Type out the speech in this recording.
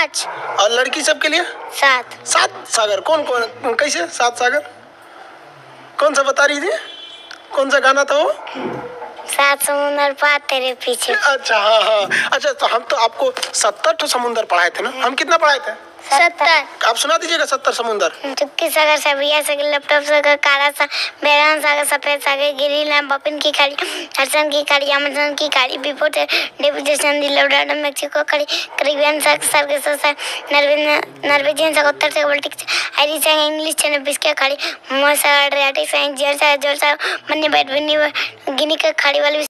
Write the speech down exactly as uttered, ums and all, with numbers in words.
पाँच। और लड़की सबके लिए सात। सात सागर। कौन कौन कैसे सात सागर? कौन सा बता रही थी? कौन सा गाना था वो? सात समुंदर पार तेरे पीछे। अच्छा हाँ हाँ। अच्छा तो हम तो आपको सत्तर तो समुंदर पढ़ाए थे ना? हम कितना पढ़ाए थे? सत्तर। आप सुना दीजिएगा सत्तर समुंदर। चुप्पी सागर, सबिया सागर, लैपटॉप सागर, काला सागर, बैरान सागर, सफेद सागर, गिरीलैंड, बपिन की खाड़ी, हरसन की खाड़ी, अमेज़न की खाड़ी, बिफोर डेविडेशन, लौडाडा, मेक्सिको खाड़ी, कैरिबियन सागर, सागर सागर, नॉर्वेजियन सागर, उत्तर सागर, बाल्टिक सागर, आयरिश सागर, इंग्लिश चैनल, बिस्किया खाड़ी, मोर सागर, एड्रियाटिक सागर, जियर सागर, जॉर्ज सागर, मन्नी बैट, गिनी का खाड़ी वाली